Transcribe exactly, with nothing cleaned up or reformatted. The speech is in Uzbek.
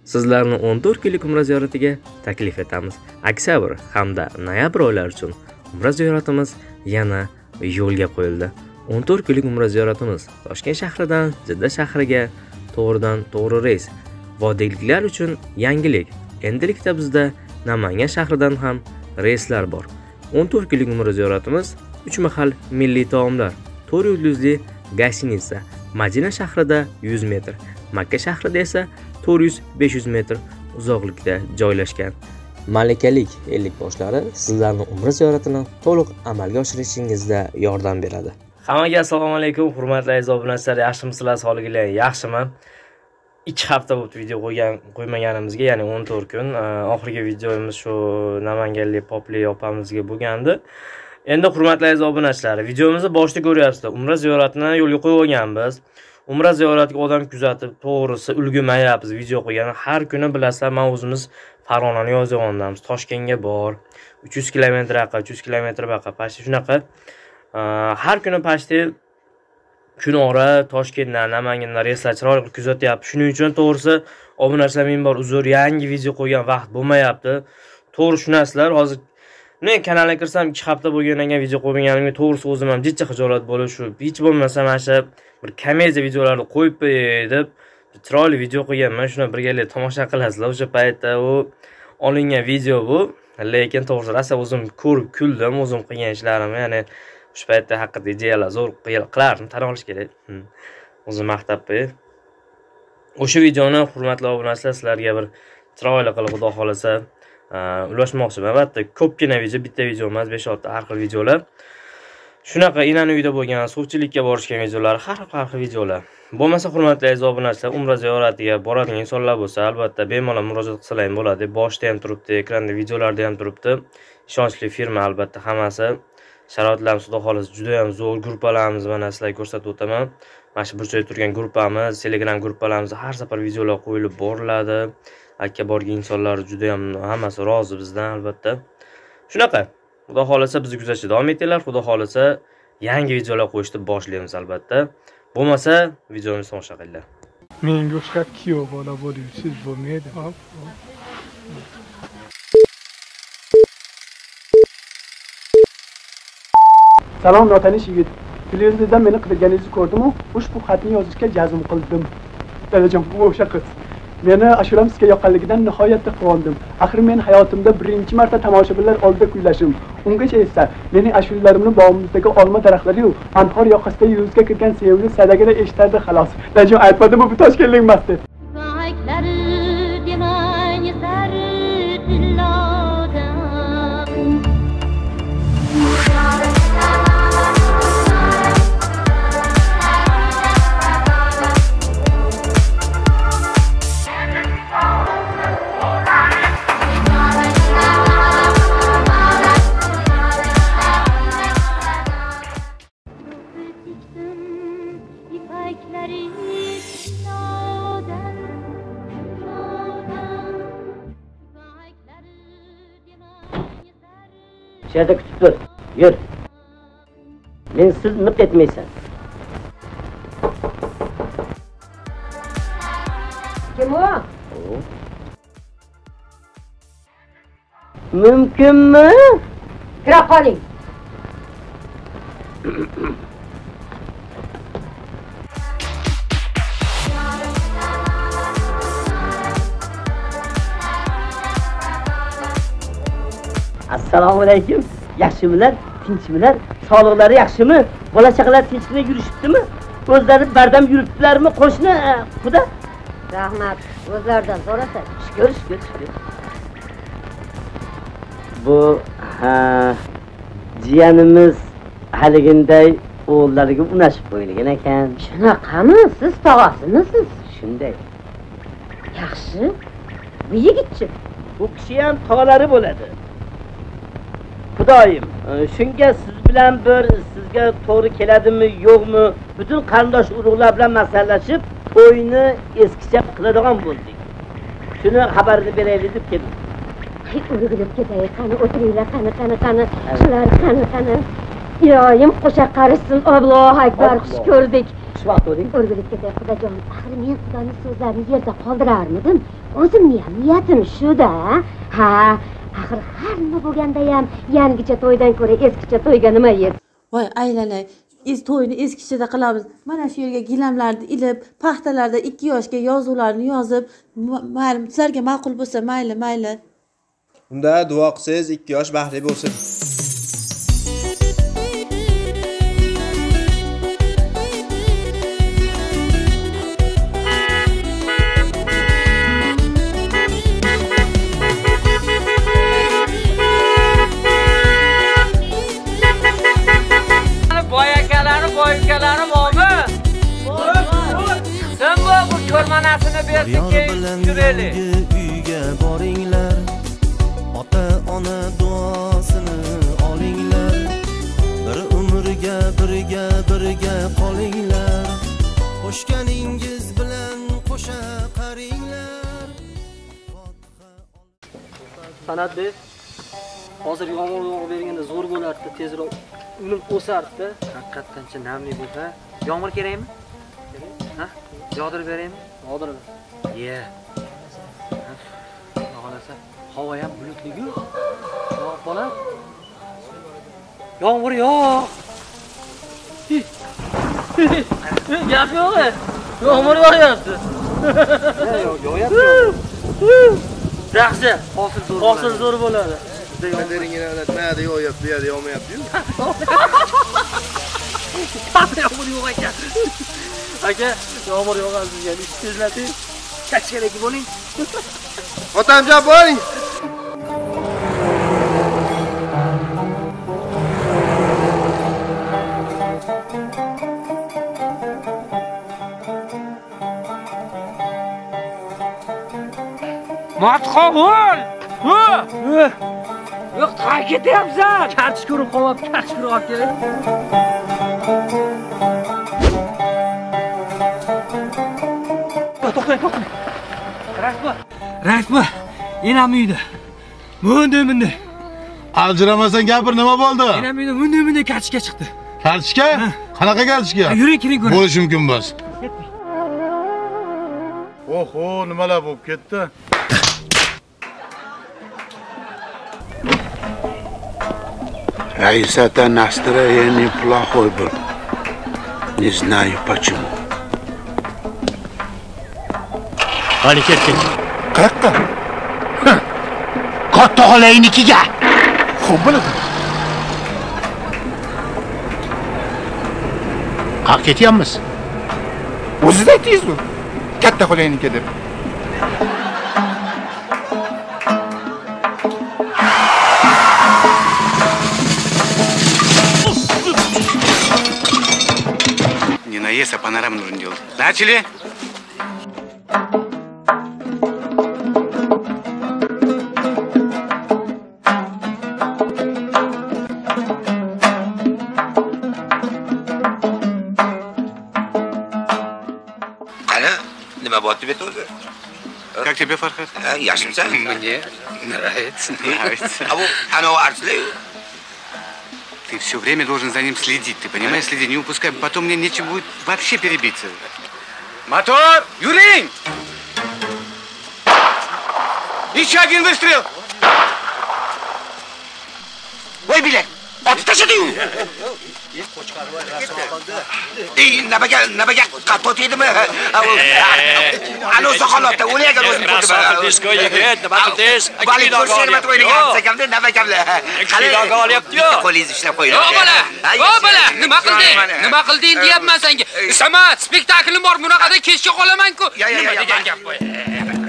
Sizlarni o'n to'rt kunlik umra ziyoratiga taklif etamiz. Oktyabr hamda noyabr oylari uchun umra ziyoratimiz yana yo'lga qo'yildi. o'n to'rt kunlik umra ziyoratimiz Toshkent shahridan Jidda shahriga to'g'ridan to'g'ri reys. Vodiyliklar uchun yangilik. Endilikda bizda Namangan shahridan ham reyslar bor. o'n to'rt kunlik umra ziyoratimiz uch mahal milliy taomlar, to'rt yulduzli gastinitsa, Madina shahrida yuz metr, Makka shahrida esa to'rt yuz besh yuz metr uzoqlikda joylashgan. Malakalik ellik boshlari sizlarning umra ziyoratini to'liq amalga oshirishingizda yordam beradi. Hammaga assalomu alaykum, hurmatli aziz obunachilar, yaxshimisizlar? Sog'liginglar yaxshimi? ikki hafta bo'ldi video qo'ygan qo'ymaganimizga, ya'ni o'n to'rt kun. Oxirgi videomiz shu namanganlik Popli opamizga bo'lgandi. Endi hurmatli aziz obunachilar, videomizni boshida ko'ryapsizlar. Umra ziyoratini yo'lga qo'yib olganmiz. Umra ziyoratiga odam kuzatib, to'g'risi ulgurmayapmiz video qo'ygan. Har kuni bilasizlar, men o'zimiz Farg'onani yozgandamiz. Toshkentga bor, uch yuz kilometr yoqqa, uch yuz kilometr yoqqa, pashti shunaqa. Har kuni pashti kunora Toshkentdan, Namangandan reyslar chiroyli kuzatyapti. Shuning uchun to'g'risi obunachilar men bor uzr, yangi video qo'ygan vaqt bo'lmayapti. To'g'ri tushunasizlar. Hozir men kanalga kirsam ikki hafta bo'lgandan keyin video qo'yganimga to'g'risi o'zim ham jichcha xijolat bo'lib, shu hech bo'lmasa mana shu bir komediya videolarni qo'yib deb chiroyli video qo'yganman. Shuni birgalikda tomosha qilasizlar. O'sha paytda u olingan video bu. Lekin to'g'risi rosa o'zim ko'rib kuldim, o'zim qilgan ishlarimni, ya'ni shu paytda haqiqatda ideyalar zo'r qilardim, tan olish kerak. O'zim maqtab qo'yib. O'sha videoni hurmatli obunachilar sizlarga bir chiroyli qilib xudo xolasa ulashmoqchiman. Albatta, ko'pgina video, bitta video emas, besh olti har xil videolar. Shunaqa inani uyda bo'lgan, suvchilikka borishgan videolar, har har xil videolar. Bo'lmasa hurmatli aziz obunachilar, umra ziyoratiga boradigan insonlar bo'lsa, albatta bemalol murojaat qilsalar ham bo'ladi. Boshda ham turibdi, ekranda videolarda ham turibdi. Ishonchli firma albatta hammasi. Sharoitlarimiz xudo xolasa juda ham zo'r, gruppalarimiz mana sizlarga ko'rsatib o'taman. Mana shu bir joyda turgan gruppamiz, Telegram gruppalarimizda har safar videolar qo'yilib boriladi. Akka borgan insonlar juda ham hammasi rozi bizdan albatta. Shunaqa. Xudo xolasa bizni kuzatishda davom etinglar. Xudo xolasa yangi videolar qo'yishni boshlaymiz albatta. Bo'lmasa videomizni tomosha qilinglar. Menga o'xshab kuyov bola bo'lishsiz bo'lmaydi. Hop. Salom notanish yigit. Televizordan meni qidirganingizni ko'rdim-ku, ushbu xatni yozishga jazm qildim. Dadajon, bu o'sha qiz. Meni ashuram sizga yoqqanligidan nihoyatda quvondim. Axir men hayotimda birinchi marta tomoshabinlar oldida kuylashim. Ungacha esa mening ashulalarimni bog'imizdagi olma daraxtlari-yu, anhor yoqasida yuzga kirgan sevimli sadagina eshitardi xolos. Dadajon, aytmadimmi bu toshkentlik emas deb. Şurada kütüp dur, yürü. Mensiz mık etmeysen. Kim o? Mümkün mü? Kira qoling. Assalomu alaykum. Yaxshimilar, tinchmilar? Sog'liqlari yaxshimi? Bola chaqalar tinchlik yurishibdimi? O'zlari bardam yuribdilarmi? Qo'shni xudo? Rahmat, o'zlaridan so'rasa. Shukr, shukr, shukr. Bu ha jiyanimiz haliginday o'g'illariga unashib qo'yilgan ekan. Shunaqami? Siz tog'asimisiz? Shunday. Yaxshi. Bu yigitchi. Bu kishi ham tog'alari bo'ladi. Xudoyim, shunga siz bilan bir sizga to'g'ri keladimi, yo'qmi, butun qarindosh urug'lar bilan maslahallashib, to'yni eskicha qiladigan bo'ldik. Shuni xabarini beraylik deb keldim. Ay, o'rgilib ketay, qani o'tiringlar, qani, qani, qani. Shular qani, qani. Iloyim qo'sha qarishsin. Allohu akbar, xush ko'rdik. xushvaqt bo'ling. O'rgilib ketay xudojon. Axir men xudoning so'zlarini yerda qoldirarmidim. O'zimning ham niyatim shu-da. Ha, axir har nima bo'lganda ham yangicha to'ydan ko'ra eskicha to'yga nima yet? Voy aylanay, iz to'yni eskichada qilamiz. Mana shu yerga gilamlarni ilib, paxtalarda ikki yoshga yozuvlarni yozib, mayli sizlarga ma'qul bo'lsa, mayli, mayli. Unda duo qilsangiz ikki yosh baxtli bo'lsin. Ko'rmanasini bersin keyin yuraylik. Uyga boringlar. Ota-ona duosini olinglar. Bir umrga birga birga qolinglar. Qo'shganingiz bilan qo'sha qaringlar. Sanatbek, hozir yomg'ir yog'ib berganda zo'r bo'lardi, tezroq unib o'sardi. Haqiqatdancha namli bo'lsa, yomg'ir kerakmi? Ha? Yog'dirib beraymi? Yog'dirib. Ye. Xohlasa, havo ham bulutli-ku. Yo'q, bola. Yomg'ir yo'q. Gap yo'q. Yomg'ir yog'yapti. Yo'q, yog'yapti. Yaxshi, hosil zo'r. Hosil zo'r bo'ladi. Qadaringni anlatmaydi, yog'yapti, bu yerda yog'mayapti-yu. Yomg'ir yo'q ekan. Aka, yomg'ir yog'adi sizga. Ish tezlating. Kachkaraki bo'ling. Otamjon bo'ling. Matqovul! Ha! Yo'q, qayerga ketyapsan? Kartish ko'rib qolib, kartish ko'rib olib kelay. To'xtang, to'xtang. Rasbo. Rasbo. Enam uyda. Bunday bunday. Aljiramasan gapir, nima bo'ldi? Enam uyda bunday bunday kartishga chiqdi. Kartishga? Qanaqa kartishga? Yuring, kiring ko'ring. Bo'lishi mumkin emas. Oho, nimalar bo'lib ketdi? Раиса-то настроение плохой был. Не знаю почему. Qani ketdik. Qayoqqa? Katta xolaynikiga. Xo'p bo'ladi. Qaq ketyapmiz. O'zingiz aytdingizmi? Katta xolaynikiga deb. Не наезд, а панораму нужно делать. Начали? Как тебе, Фархад? Яшимсан? Мне нравится, нравится. А вот оно арслей? Ты все время должен за ним следить, ты понимаешь? Следи, не упускай, потом мне нечем будет вообще перебиться. Мотор! Юрий! Еще один выстрел! Ой, блядь! Ot tashladim. Ey, nimaga nimaga qatot edimi? Alo soqolotda o'lagan o'zim ko'rdim. Disko yigit, nima qildingiz? Bali ko'rsatma o'ynagan atsakamda nima kamda. Qali logo olyapti-yu. Qo'lingizni ishlab qo'ying. Yo bola. Yo bola, nima qilding? Nima qilding deyapman senga. Samat, spektaklim bor, bunaqada kechga qolaman-ku. Nima degan gap bu?